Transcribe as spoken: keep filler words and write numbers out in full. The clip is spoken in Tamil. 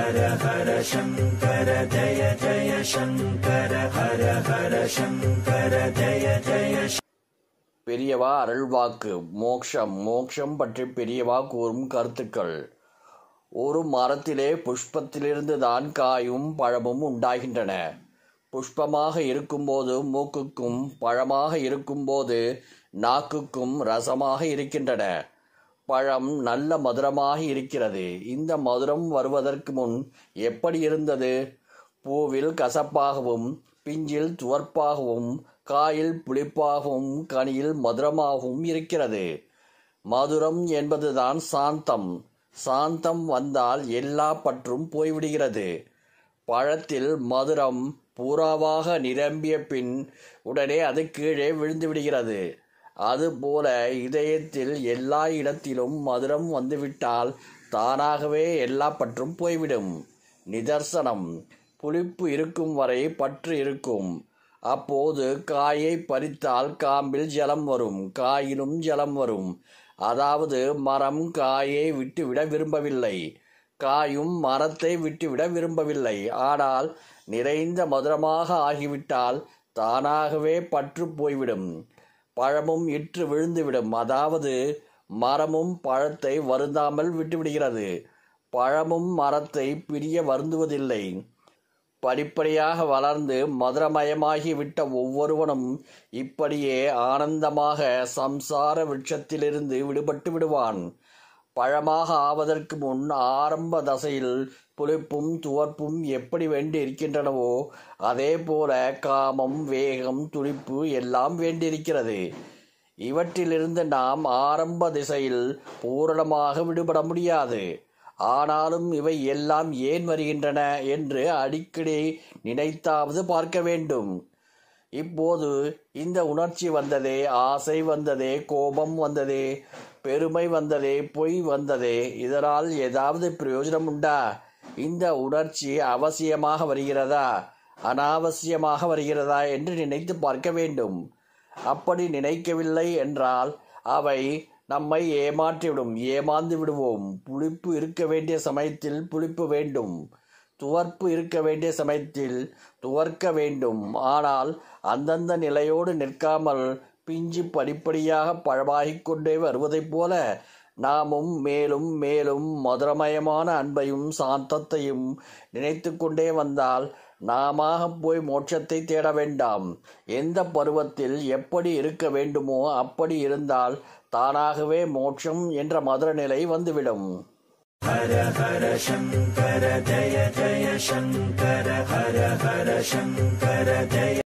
ஹர ஹர சங்கர ஜய ஜய சங்கர ஹர ஹர சங்கர ஜய ஜய. பெரியவா அருள்வாக்கு. மோக்ஷம் மோக்ஷம் பற்றி பெரியவா கூறும் கருத்துக்கள். ஒரு மரத்திலே புஷ்பத்திலிருந்து தான் காயும் பழமும் உண்டாகின்றன. புஷ்பமாக இருக்கும்போது மூக்குக்கும், பழமாக இருக்கும்போது நாக்குக்கும் ரசமாக இருக்கின்றன. பழம் நல்ல மதுரமாக இருக்கிறது. இந்த மதுரம் வருவதற்கு முன் எப்படி இருந்தது? பூவில் கசப்பாகவும், பிஞ்சில் துவர்ப்பாகவும், காயில் புளிப்பாகவும், கனியில் மதுரமாகவும் இருக்கிறது. மதுரம் என்பதுதான் சாந்தம். சாந்தம் வந்தால் எல்லா பற்றும் போய்விடுகிறது. பழத்தில் மதுரம் பூராவாக நிரம்பிய பின் உடனே அது கீழே விழுந்து விடுகிறது. அதுபோல இதயத்தில் எல்லா இடத்திலும் மதுரம் வந்துவிட்டால் தானாகவே எல்லா பற்றும் போய்விடும். நிதர்சனம். புளிப்பு இருக்கும் வரை பற்று இருக்கும். அப்போது காயை பறித்தால் காம்பில் ஜலம் வரும், காயிலும் ஜலம் வரும். அதாவது மரம் காயை விட்டுவிட விரும்பவில்லை, காயும் மரத்தை விட்டுவிட விரும்பவில்லை. ஆனால் நிறைந்த மதுரமாக ஆகிவிட்டால் தானாகவே பற்று போய்விடும். பழமும் இற்று விழுந்துவிடும். அதாவது மரமும் பழத்தை வருந்தாமல் விட்டுவிடுகிறது. பழமும் மரத்தை பிரிய வருந்துவதில்லை. படிப்படியாக வளர்ந்து மதுரமயமாகி விட்ட ஒவ்வொருவனும் இப்படியே ஆனந்தமாக சம்சார விருட்சத்திலிருந்து விடுபட்டு விடுவான். பழமாக ஆவதற்கு முன் ஆரம்ப தசையில் புளிப்பும் துவர்ப்பும் எப்படி வேண்டி இருக்கின்றனவோ அதே போல காமம், வேகம், துடிப்பு எல்லாம் வேண்டியிருக்கிறது. இவற்றிலிருந்து நாம் ஆரம்ப திசையில் பூரணமாக விடுபட முடியாது. ஆனாலும் இவை எல்லாம் ஏன் வருகின்றன என்று அடிக்கடி நினைத்தாவது பார்க்க வேண்டும். இப்போது இந்த உணர்ச்சி வந்ததே, ஆசை வந்ததே, கோபம் வந்ததே, பெருமை வந்ததே, பொய் வந்ததே, இதனால் ஏதாவது பிரயோஜனம் உண்டா? இந்த உணர்ச்சி அவசியமாக வருகிறதா, அனாவசியமாக வருகிறதா என்று நினைத்து பார்க்க வேண்டும். அப்படி நினைக்கவில்லை என்றால் அவை நம்மை ஏமாற்றிவிடும், ஏமாந்து விடுவோம். புளிப்பு இருக்க வேண்டிய சமயத்தில் புளிப்பு வேண்டும், துவர்ப்பு இருக்க வேண்டிய சமயத்தில் துவர்க்க வேண்டும். ஆனால் அந்தந்த நிலையோடு நிற்காமல் பிஞ்சு படிப்படியாக பழமாகிக் கொண்டே வருவதைப் போல நாமும் மேலும் மேலும் மதுரமயமான அன்பையும் சாந்தத்தையும் நினைத்து கொண்டே வந்தால் நாம போய் மோட்சத்தை தேட வேண்டாம். எந்த பருவத்தில் எப்படி இருக்க வேண்டுமோ அப்படி இருந்தால் தானாகவே மோட்சம் என்ற மதுர நிலை வந்துவிடும். ஹர ஹர சங்கர ஜய ஜய சங்கர ஹர ஹர சங்கர ஜய